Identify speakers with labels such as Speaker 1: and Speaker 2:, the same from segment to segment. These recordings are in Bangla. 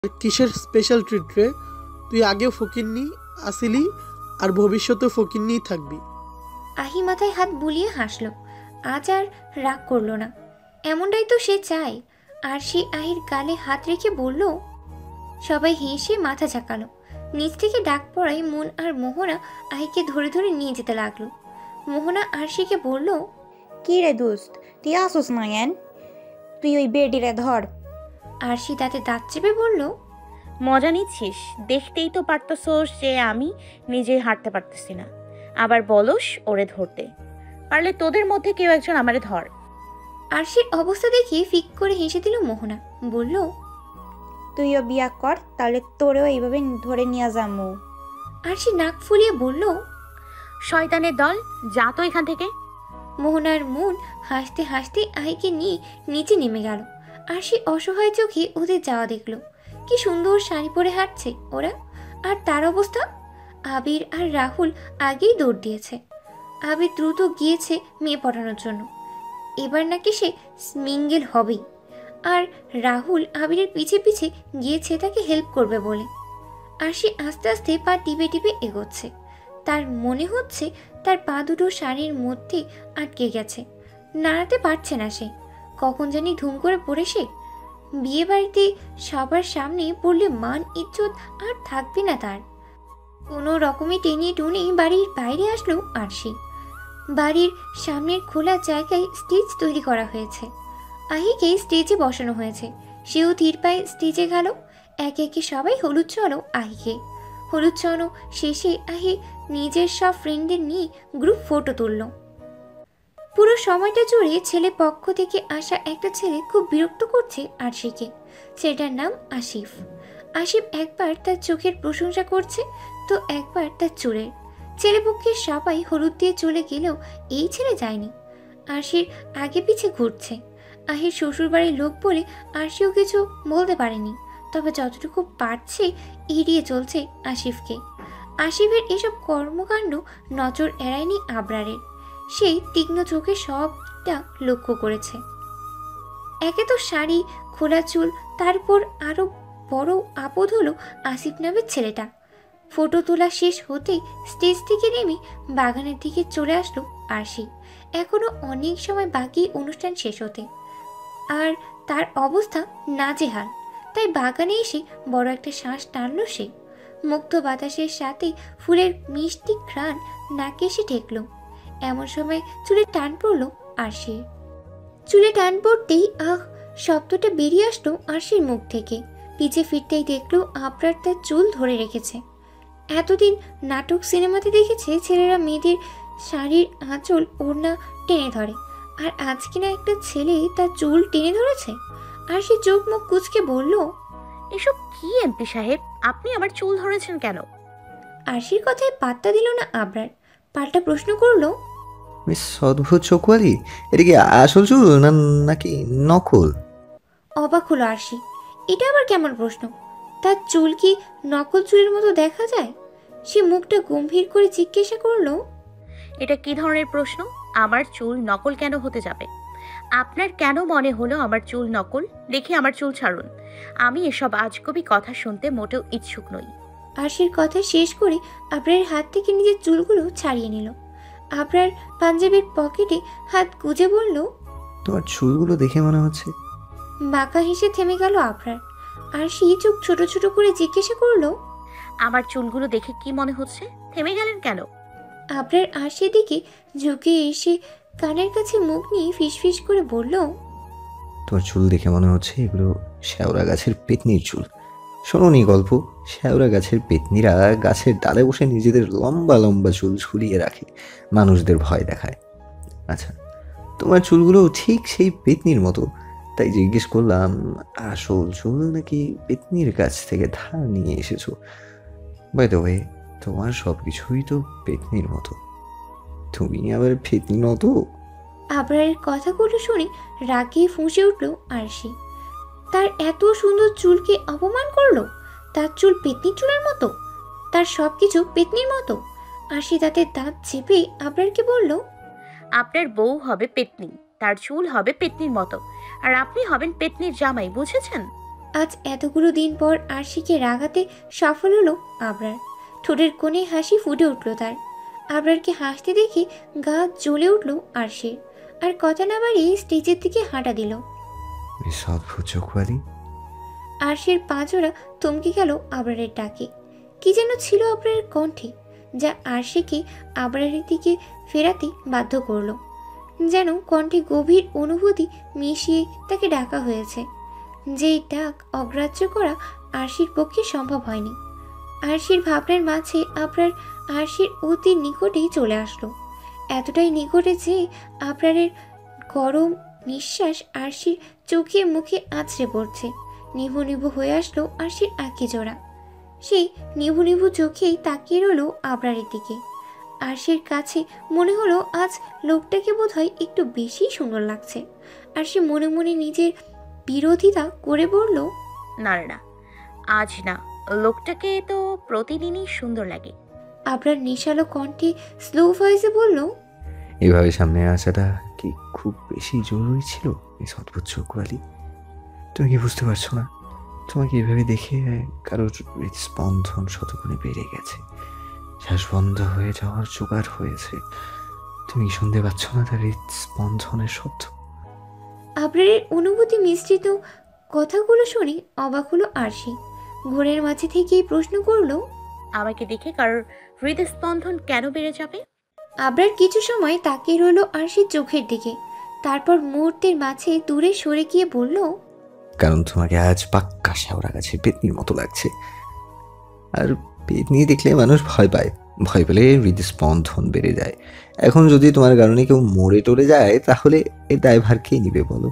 Speaker 1: কিসের স্পেশাল ট্রিট রে? তুই আগেও ফকিন্নি আসিলি আর ভবিষ্যতে ফকিন্নিই থাকবি।
Speaker 2: আহি মাথায় হাত বুলিয়ে হাসল। আজ আর রাগ করলো না, এমনটাই তো সে চায়। আর সে আহির গালে হাত রেখে বলল। সবাই হেসে মাথা ঝাঁকালো। নিচ থেকে ডাক পড়ায় মন আর মোহনা আহিকে ধরে ধরে নিয়ে যেতে লাগলো। মোহনা আরশিকে বলল,
Speaker 3: কি রে দোস্ত, তুই আসোস না কেন? তুই ওই বেডিরে ধর।
Speaker 2: আরশি তাতে দাঁত চেপে বলল,
Speaker 4: মজা নিচ্ছিস? দেখতেই তো পারতেছোস যে আমি নিজে হাঁটতে পারতেছি না, আবার বলস ওরে ধরতে। পারলে তোদের মধ্যে কেউ একজন আমারে ধর।
Speaker 2: আরশির অবস্থা দেখে ফিক করে হেসে দিল মোহনা। বলল,
Speaker 3: তুইও বিয়া কর, তাহলে তোরেও এইভাবে ধরে নিয়ে যামু।
Speaker 2: আরশি নাক ফুলিয়ে বলল,
Speaker 4: শয়তানের দল, যা তো এখান থেকে।
Speaker 2: মোহনার মন হাসতে হাসতে আহিকে নিয়ে নিচে নেমে গেল। আরশি অসহায় চোখে ওদের যাওয়া দেখল। কি সুন্দর শাড়ি পরে হাঁটছে ওরা, আর তার অবস্থা। আবির আর রাহুল আগেই দৌড় দিয়েছে। আবির দ্রুত গিয়েছে মেয়ে পড়ানোর জন্য, এবার নাকি সে মিঙ্গেল হবেই। আর রাহুল আবিরের পিছে পিছে গিয়েছে তাকে হেল্প করবে বলে। আরশি আস্তে আস্তে পা টিপে টিপে এগোচ্ছে। তার মনে হচ্ছে তার পা দুটো শাড়ির মধ্যে আটকে গেছে, নাড়াতে পারছে না সে। কখন জানি ধুম করে পড়ে সে। বিয়ে বাড়িতে সবার সামনে পড়লে মান ইজ্জত আর থাকবে না তার। কোনো রকমে টেনে টুনে বাড়ির বাইরে আসলো আরশি। বাড়ির সামনের খোলা জায়গায় স্টেজ তৈরি করা হয়েছে। আহিকে স্টেজে বসানো হয়েছে। সেও ধীর পায়ে স্টেজে গেল। একে একে সবাই হলুদ চলো আহিকে। হলুদ চলো শেষে আহি নিজের সব ফ্রেন্ডদের নিয়ে গ্রুপ ফটো তুলল। পুরো সময়টা জুড়ে ছেলে পক্ষ থেকে আসা একটা ছেলে খুব বিরক্ত করছে আরশিকে। ছেলেটার নাম আসিফ। আসিফ একবার তার চোখের প্রশংসা করছে, তো একবার তার চুলের। ছেলেপক্ষের সবাই হলুদ দিয়ে চলে গেলেও এই ছেলে যায়নি, আরশির আগে পিছে ঘুরছে। আহির শ্বশুরবাড়ির লোক বলে আরশিও কিছু বলতে পারেনি, তবে যতটুকু পারছে এড়িয়ে চলছে আসিফকে। আসিফের এসব কর্মকাণ্ড নজর এড়ায়নি আবরারের। সেই তীক্ষ্ণ চোখে সবটা লক্ষ্য করেছে। একে তো শাড়ি, খোলা চুল, তারপর আরো বড় আপদ হলো আসিফ নামের ছেলেটা। ফটো তোলা শেষ হতেই স্টেজ থেকে নেমে বাগানের দিকে চলে আসলো আরশি। এখনো অনেক সময় বাকি অনুষ্ঠান শেষ হতে, আর তার অবস্থা নাজেহাল। তাই বাগানে এসে বড় একটা শ্বাস টানলো সে। মুক্ত বাতাসের সাথে ফুলের মিষ্টি ঘ্রাণ নাকে এসে ঠেকল। এমন সময় চুলে টান পড়লো আরশির। চুলে টান পড়তেই আহ শব্দটা বেরিয়ে আসলো আরশির মুখ থেকে। পিছে ফিরতেই দেখলো আবরার তার চুল ধরে রেখেছে। এতদিন নাটক সিনেমাতে দেখেছে ছেলেরা মেয়েদের শাড়ির আঁচল ওড়না টেনে ধরে, আর আজ কিনা একটা ছেলে তার চুল টেনে ধরেছে। আর সে চোখ মুখ কুচকে বলল,
Speaker 4: এসব কি এমপি সাহেব, আপনি আমার চুল ধরেছেন কেন?
Speaker 2: আরশির কথায় পাত্তা দিল না আবরার, পাল্টা প্রশ্ন করলো,
Speaker 5: মিস অদ্ভুত চোখওয়ালি, এটা কি আসল চুল নাকি নকল?
Speaker 2: অবাক হলো আরশি। এটা আবার কেমন প্রশ্ন? তার চুল কি নকল চুলের মতো দেখা যায়? সে মুখটা গম্ভীর করে জিজ্ঞাসা করলো,
Speaker 4: এটা কি ধরনের প্রশ্ন? আমার চুল নকল কেন হতে যাবে? আপনার কেন মনে হলো আমার চুল নকল? দেখি আমার চুল ছাড়ুন, আমি এসব আজগুবি কথা শুনতে মোটেও ইচ্ছুক নই।
Speaker 2: আরশির কথা শেষ করে আবরারের হাত থেকে নিজের চুলগুলো ছাড়িয়ে নিল। আবরার পাঞ্জাবির পকেটে হাত গুজে বলল,
Speaker 5: তোমার চুলগুলো দেখে মনে হচ্ছে।
Speaker 2: বাঁকা হেসে থেমে গেল আবরার। আরশি চোখ ছোট ছোট করে জিজ্ঞাসা করলো,
Speaker 4: আমার চুলগুলো দেখে কি মনে হচ্ছে? থেমে গেলেন কেন?
Speaker 2: আবরার আরশির দিকে ঝুঁকে এসে কানের কাছে মুখ নিয়ে ফিসফিস করে বলল,
Speaker 5: তোমার চুল দেখে মনে হচ্ছে এগুলো শ্যাওড়া গাছের পেতনির চুল। শোনোনি গল্প? শ্যাওড়া গাছের পেতনিরা গাছের ডালে বসে নিজেদের লম্বা লম্বা চুল ঝুলিয়ে রাখে, মানুষদের ভয় দেখায়। আচ্ছা, তোমার চুলগুলো ঠিক সেই পেতনির মতো, তাই জিজ্ঞেস করলাম আসল চুল নাকি পেতনির কাছ থেকে ধার নিয়ে এসেছো। বাই দ্য ওয়ে, তোমার সব কিছুই তো পেতনির মতো, তুমি আবার পেতনি মতো।
Speaker 2: আবরারের কথাগুলো শুনে রাগে ফুঁসে উঠল আরশি। তার এত সুন্দর চুলকে অপমান করলো। তার চুল পেতনির চুলের মতো, তার সব কিছু পেতনির মতো। আরশি তাতে দাঁত চেপে আবরারকে বলল,
Speaker 4: আপনার বউ হবে পেতনি, তার চুল হবে পেতনির মতো, আর আপনি হবেন পেতনির জামাই, বুঝেছেন?
Speaker 2: আজ এতগুলো দিন পর আরশিকে রাগাতে সফল হলো আবরার। ঠোঁটের কোণে হাসি ফুটে উঠল তার। আবরারকে হাসতে দেখে গা জ্বলে উঠল আরশির, আর কথা না বাড়িয়ে স্টেজের দিকে হাঁটা দিল।
Speaker 5: অদ্ভুত চোখওয়ালি।
Speaker 2: আরশির পাঁজরা থমকে গেল আবরারের ডাকে। কি যেন ছিল আবরারের কণ্ঠে, যা আরশিকে আবরারের দিকে ফেরাতে বাধ্য করলো। যেন কণ্ঠে গভীর অনুভূতি মিশিয়ে তাকে ডাকা হয়েছে, যেই ডাক অগ্রাহ্য করা আরশির পক্ষে সম্ভব হয়নি। আরশির ভাবনার মাঝে আবরার আরশির অতি নিকটেই চলে আসলো, এতটাই নিকটে যে আবরারের গরম নিঃশ্বাস আরশির চোখে মুখে আছড়ে পড়ছে। নিভু নিভু হয়ে আসলো আরশির আঁকি জোড়া। সেই নিভু নিভু চোখেই তাকিয়ে রইল আবরারের দিকে। আরশির কাছে মনে হলো আজ লোকটাকে বোধহয় একটু বেশি সুন্দর লাগছে। আরশি মনে মনে নিজের বিরোধিতা করে বলল,
Speaker 4: না না, আজ না, লোকটাকে তো প্রতিদিনই সুন্দর লাগে।
Speaker 2: আবরার নিশালো কণ্ঠে স্লো ভয়েসে বলল,
Speaker 5: এভাবে সামনে আসাটা কি খুব বেশি জরুরি ছিল মিস অদ্ভুত চোখওয়ালি? তুমি কি বুঝতে পারছো না? তোমাকে এভাবে দেখে কারোর হৃদস্পন্দন শতগুণে বেড়ে গেছে, শ্বাস বন্ধ হয়ে যাওয়ার জোগাড় হয়েছে। তুমি কি শুনতে পাচ্ছ না তার হৃদস্পন্দনের শব্দ?
Speaker 2: আবরারের অনুভূতি মিশ্রিত কথাগুলো শুনে অবাক হলো আরশি। ঘোরের মাঝে থেকেই প্রশ্ন করলো,
Speaker 4: আমাকে দেখে কারোর হৃদস্পন্দন কেন বেড়ে যাবে?
Speaker 2: আবরার কিছু সময় তাকিয়ে রইল আরশির চোখের দিকে, তারপর মুহূর্তের মাঝে দূরে সরে গিয়ে বলল,
Speaker 5: কারণ তোমাকে আজ পাক্কা শেওড়া গাছে পেতনির মতো লাগছে। আর পেতনি দেখলে মানুষ ভয় পায়, ভয় পেলে হৃদস্পন্দন বেড়ে যায়। এখন যদি তোমার কারণে কেউ মরে টরে যায় তাহলে এর দায়ভার কে নিবে বলো?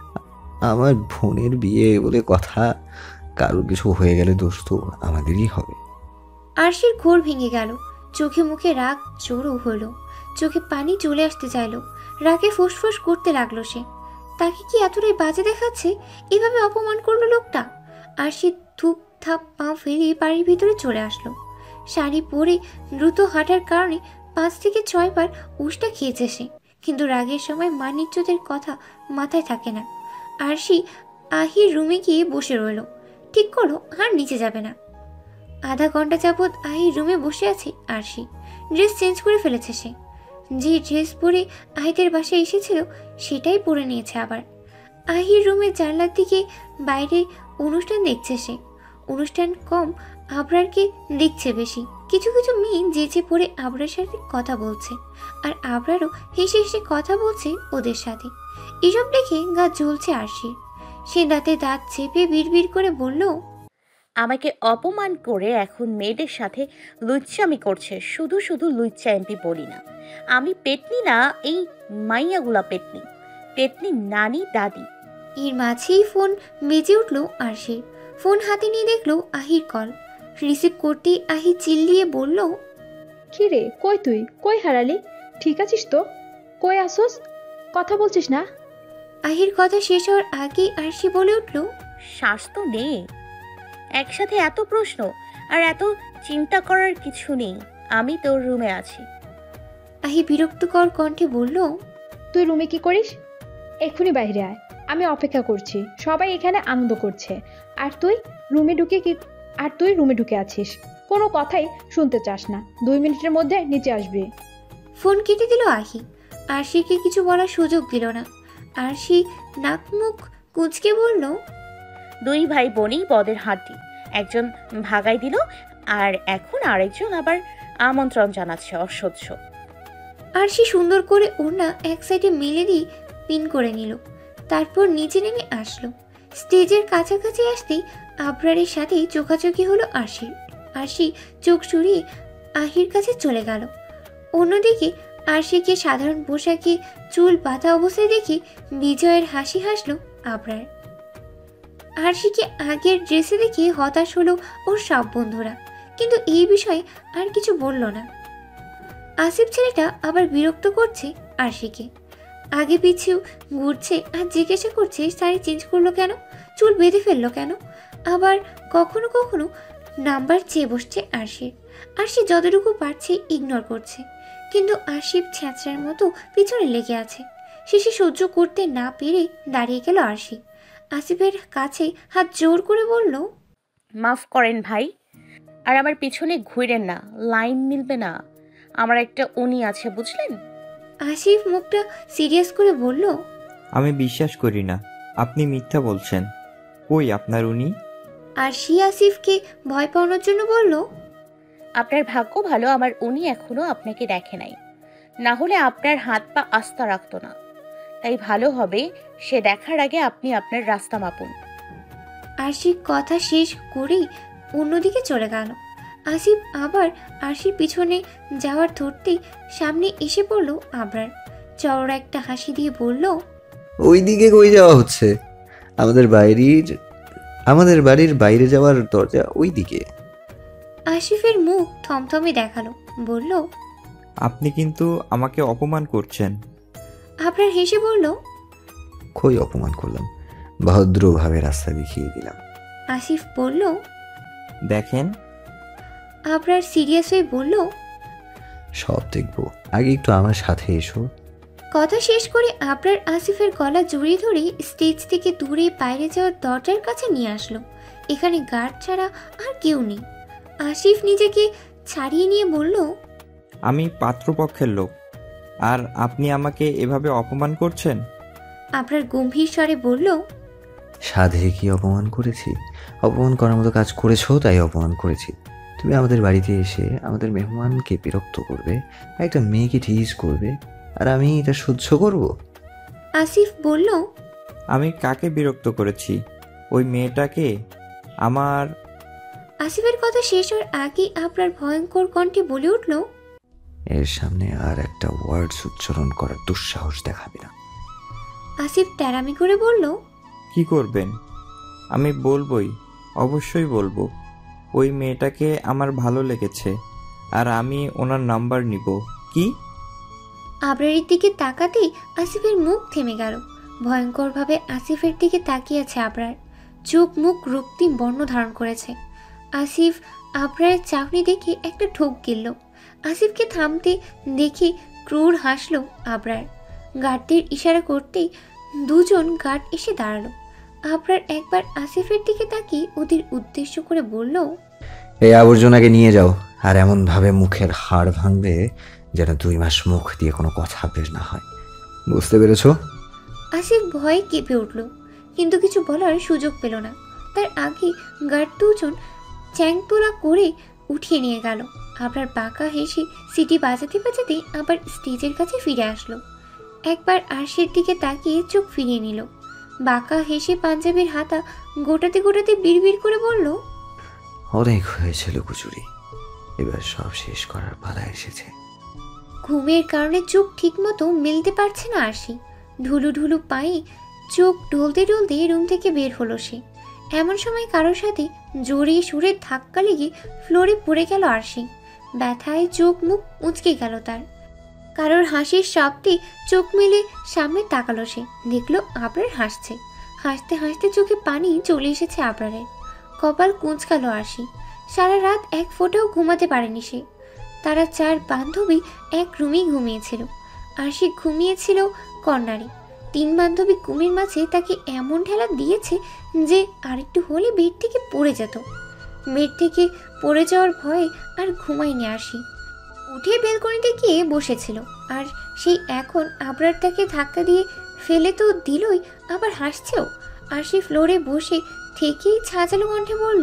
Speaker 5: আমার বোনের বিয়ে বলে কথা, কারোর কিছু হয়ে গেলে দোষ তো আমাদেরই হবে।
Speaker 2: আরশির ঘোর ভেঙে গেল, চোখে মুখে রাগ জোরও হলো, চোখে পানি চলে আসতে চাইলো। রাগে ফুসফুস করতে লাগলো সে। তাকে কি এতটাই বাজে দেখাচ্ছে? এভাবে অপমান করলো লোকটা। আরশি ধূপ থাপ পা ফেলিয়ে বাড়ির ভিতরে চলে আসলো। শাড়ি পরে দ্রুত হাঁটার কারণে 5 থেকে 6 বার উষ্টা খেয়েছে সে, কিন্তু রাগের সময় মানিজ্যদের কথা মাথায় থাকে না। আরশি আহির রুমে গিয়ে বসে রইল, ঠিক করলো আর নিচে যাবে না। আধা ঘন্টা যাবৎ আহির রুমে বসে আছে আরশি। ড্রেস চেঞ্জ করে ফেলেছে সে। যে ড্রেস পরে আহিদের বাসায় এসেছিল সেটাই পরে নিয়েছে আবার। আহির রুমের জানলার দিকে বাইরে অনুষ্ঠান দেখছে সে। অনুষ্ঠান কম, আবরারকে দেখছে বেশি। কিছু কিছু মেয়ে যেচে পড়ে আবরার সাথে কথা বলছে, আর আবরারও হেসে হেসে কথা বলছে ওদের সাথে। এসব দেখে গা জ্বলছে আরশির। সে দাঁতে দাঁত চেপে বিড়বিড় করে বলল,
Speaker 4: আমাকে অপমান করে এখন মেয়েদের সাথে লুচ্চামি করছে। শুধু শুধু লুচ্চা এমপি বলি না, আমি পেতনি না, এই মাইয়াগুলা পেতনি, পেতনি নানি দাদি।
Speaker 2: এর মাঝেই ফোন বেজে উঠল আরশির। ফোন হাতে নিয়ে দেখলো আহির কল। রিসিভ করতেই আহি চিল্লিয়ে বলল,
Speaker 6: কি রে, কই তুই? কই হারালি? ঠিক আছিস তো? কই আসোস? কথা বলছিস না?
Speaker 2: আহির কথা শেষ হওয়ার আগেই আরশি বলে উঠল,
Speaker 4: শ্বাস তো নেই। একসাথে এত প্রশ্ন আর এত চিন্তা করার কিছু নেই, আমি তোর রুমে আছি।
Speaker 2: আহি বিরক্তকর কণ্ঠে বলল,
Speaker 6: তুই রুমে কি করিস? এক্ষুনি বাইরে আয়, আমি অপেক্ষা করছি। সবাই এখানে আনন্দ করছে, আর তুই রুমে ঢুকে আছিস। কোনো কথাই শুনতে চাস না। 2 মিনিটের মধ্যে নিচে আসবি।
Speaker 2: ফোন কেটে দিল আহি। আরশিকে কিছু বলার সুযোগ দিল না। আরশি নাক মুখ কুঁচকে বলল,
Speaker 4: 2 ভাই বোনই পদের হাঁটি, একজন ভাগাই দিল আর এখন আরেকজন আবার আমন্ত্রণ জানাচ্ছে। অসহ্য।
Speaker 2: আরশি সুন্দর করে ওড়না এক সাইডে মেলে দিয়ে পিন করে নিল, তারপর নিচে নেমে আসলো। স্টেজের কাছাকাছি আসতেই আবরারের সাথেই চোখাচোখি হলো আরশির। আরশি চোখ সরিয়ে আহির কাছে চলে গেল। অন্যদিকে আরশিকে সাধারণ পোশাকে চুল বাঁধা অবস্থায় দেখে বিজয়ের হাসি হাসলো আবরার। আরশিকে আগের ড্রেসে দেখে হতাশ হলো ওর সব বন্ধুরা, কিন্তু এই বিষয়ে আর কিছু বলল না। আসিফ ছেলেটা আবার বিরক্ত করছে আরশিকে, আগে পিছু ঘুরছে আর জিজ্ঞাসা করছে শাড়ি চেঞ্জ করলো কেন, চুল বেঁধে ফেললো কেন। আবার কখনো কখনো নাম্বার চেয়ে বসছে আরশির। আরশি যতটুকু পারছে ইগনোর করছে, কিন্তু আসিফ ছ্যাঁচড়ার মতো পিছনে লেগে আছে। শেষে সহ্য করতে না পেরে দাঁড়িয়ে গেল আরশি। আসিফের কাছে হাত জোর করে বলল,
Speaker 4: মাফ করেন ভাই, আর আমার পিছনে ঘুরেন না, লাইন মিলবে না। আমার একটা উনি আছে, বুঝলেন?
Speaker 2: আসিফ মুখটা সিরিয়াস করে বলল,
Speaker 7: আমি বিশ্বাস করি না, আপনি মিথ্যা বলছেন। কই আপনার উনি?
Speaker 2: আরশি আসিফকে ভয় পাওয়ানোর জন্য বলল,
Speaker 4: আপনার ভাগ্য ভালো, আমার উনি এখনো আপনাকে দেখে নাই, না হলে আপনার হাত পা আস্থা রাখতো না। তাই ভালো হবে সে দেখার আগে আপনি আপনার রাস্তা মাপুন।
Speaker 2: আরশি কথা শেষ করেই অন্যদিকে চলে গেল। আসিফ আবার আরশির পিছনে যাওয়ার ধরতেই সামনে এসে পড়ল আবরার। চওড়া একটা হাসি দিয়ে বলল,
Speaker 5: ওই দিকে কই যাওয়া হচ্ছে? আমাদের বাড়ির বাইরে যাওয়ার দরজা ওই দিকে।
Speaker 2: আসিফের মুখ থমথমে দেখালো, বলল,
Speaker 7: আপনি কিন্তু আমাকে অপমান করছেন।
Speaker 2: আবরার হেসে বলল,
Speaker 5: কই অপমান করলাম, ভদ্রভাবে রাস্তা দেখিয়ে দিলাম।
Speaker 2: আসিফ বলল।
Speaker 7: দেখেন,
Speaker 2: আবরার সিরিয়াস হয়ে বলল,
Speaker 5: সব দেখবো, আগে একটু আমার সাথে এসো।
Speaker 2: কথা শেষ করে আবরার আসিফের গলা জড়িয়ে ধরে স্টেজ থেকে দূরে বাইরে যাওয়ার দরজার কাছে নিয়ে আসলো। এখানে গার্ড ছাড়া আর কেউ নেই। আসিফ নিজেকে ছাড়িয়ে নিয়ে বলল,
Speaker 7: আমি পাত্রপক্ষের লোক, আর আপনি আমাকে এভাবে অপমান করছেন?
Speaker 2: আবরার গম্ভীর স্বরে বলল,
Speaker 5: সাধে কি অপমান করেছি? অপমান করার মতো কাজ করেছো, তাই অপমান করেছি। তুমি আমাদের বাড়িতে এসে আমাদের মেহমানকে বিরক্ত করবে, একটা মেয়েকে টিজ করবে, আর আমি এটা সহ্য করব?
Speaker 2: আসিফ বলল,
Speaker 7: আমি কাকে বিরক্ত করেছি? ওই মেয়েটাকে? আমার
Speaker 2: আসিফের কথা শেষ হওয়ার আগেই আবরার ভয়ঙ্কর কণ্ঠে বলে উঠল,
Speaker 5: এর সামনে আর একটা ওয়ার্ডস উচ্চারণ করার দুঃসাহস দেখাবে না।
Speaker 2: আসিফ তেরামি করে বলল,
Speaker 7: কি করবেন? আমি বলবই, অবশ্যই বলবো। ওই মেয়েটাকে আমার ভালো লেগেছে, আর আমি ওনার নাম্বার নিব। কি?
Speaker 2: আবরারের দিকে তাকাতেই আসিফের মুখ থেমে গেল। ভয়ঙ্করভাবে আসিফের দিকে তাকিয়েছে আবরার। চোখ মুখ রক্তিম বর্ণ ধারণ করেছে। আসিফ আবরারের চাহনি দেখে একটা ঠোক গিলল। আসিফকে থামতে দেখে ক্রূর হাসল আবরার। গার্ডদের ইশারা করতেই দুজন গার্ড এসে দাঁড়ালো। আবরার একবার আসিফের দিকে তাকিয়ে ওদের উদ্দেশ্য করে বলল,
Speaker 5: এই আবর্জনাকে নিয়ে যাও, আর এমনভাবে মুখের হাড় ভাঙবে যেন 2 মাস মুখ দিয়ে কোনো কথা বের না হয়। বুঝতে পেরেছো?
Speaker 2: আসিফ ভয়ে কেঁপে উঠল, কিন্তু কিছু বলার সুযোগ পেল না। তার আগে গার্ড দুজন চ্যাংতোলা করে উঠিয়ে নিয়ে গেল। আবরার বাঁকা হেসে সিটি বাজাতে বাজাতে আবার স্টেজের কাছে ফিরে আসলো। একবার আরশির দিকে তাকিয়ে চোখ ফিরিয়ে নিল। বাঁকা হেসে পাঞ্জাবির হাতা গোটাতে গোটাতে বিড়বিড় করে বলল,
Speaker 5: অনেক হয়েছিল কুচুরি, এবার সব শেষ করার পালা এসেছে।
Speaker 2: ঘুমের কারণে চোখ ঠিকমতো মেলতে পারছে না আরশি। ঢুলু ঢুলু পায়ে চোখ ঢলতে ঢলতে রুম থেকে বের হলো সে। এমন সময় কারোর সাথে জোরে সুরে ধাক্কা লেগে ফ্লোরে পড়ে গেল আরশি। ব্যথায় চোখ মুখ উঁচকে গেল তার। কারোর হাসির শব্দে চোখ মেলে সামনে তাকালো সে, দেখলো আবরার হাসছে। হাসতে হাসতে চোখে পানি চলে এসেছে আবরারের। কপাল কুঁচকালো আরশি। সারা রাত এক ফোঁটাও ঘুমাতে পারেনি সে। তারা 4 বান্ধবী এক রুমেই ঘুমিয়েছিল। আরশি ঘুমিয়েছিল কর্নারে। 3 বান্ধবী ঘুমের মাঝে তাকে এমন ঠেলা দিয়েছে যে আরেকটু হলে বেড থেকে পড়ে যেত। বেড থেকে পড়ে যাওয়ার ভয়ে আর ঘুমায়নি আরশি। উঠে বেলকনিতে গিয়ে বসেছিল, আর সেই এখন আবরার তাকে ধাক্কা দিয়ে ফেলে তো দিলই, আবার হাসছেও। আরশি ফ্লোরে বসে থেকেই ছাঁচালো কণ্ঠে বলল,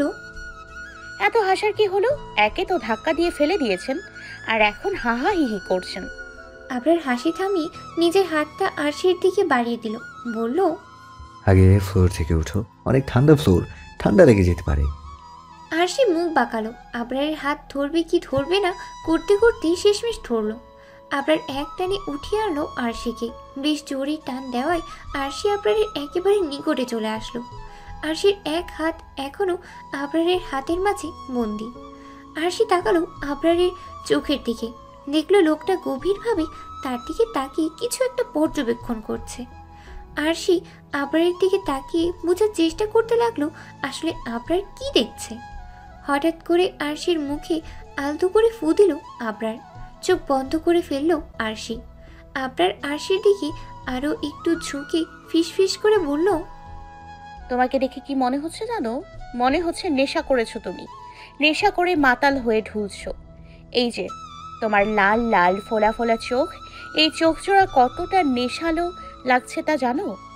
Speaker 4: এত হাসার কি হলো? একে তো ধাক্কা দিয়ে ফেলে দিয়েছেন, আর এখন হাহা হিহি করছেন।
Speaker 2: আবরার হাসি থামিয়ে নিজের হাতটা আরশির দিকে বাড়িয়ে দিল, বলল,
Speaker 5: আগে ফ্লোর থেকে উঠো, অনেক ঠান্ডা ফ্লোর, ঠান্ডা লেগে যেতে পারে।
Speaker 2: আরশি মুখ বাঁকালো। আবরারের হাত ধরবে কি ধরবে না করতে করতেই শেষমেশ ধরল। আবরার এক টানে উঠিয়ে আনলো আরশিকে। বেশ জোরে টান দেওয়ায় আরশি আবরারের একেবারে নিকটে চলে আসলো। আরশির এক হাত এখনো আবরারের হাতের মাঝে বন্দি। আরশি তাকালো আবরারের চোখের দিকে, দেখলো লোকটা গভীরভাবে তার দিকে তাকিয়ে কিছু একটা পর্যবেক্ষণ করছে। আরশি আবরারের দিকে তাকিয়ে বোঝার চেষ্টা করতে লাগলো আসলে আবরার কি দেখছে। হঠাৎ করে আরশির মুখে আলতো করে ফু দিল আবরার। চোখ বন্ধ করে ফেলল আরশি। আবরার আরশির দিকে আরও একটু ঝুঁকে ফিসফিস করে বলল,
Speaker 4: তোমাকে দেখে কি মনে হচ্ছে জানো? মনে হচ্ছে নেশা করেছো তুমি, নেশা করে মাতাল হয়ে ঢুলছো। এই যে তোমার লাল লাল ফোলা ফোলা চোখ, এই চোখ জোড়া কতটা নেশালো লাগছে তা জানো?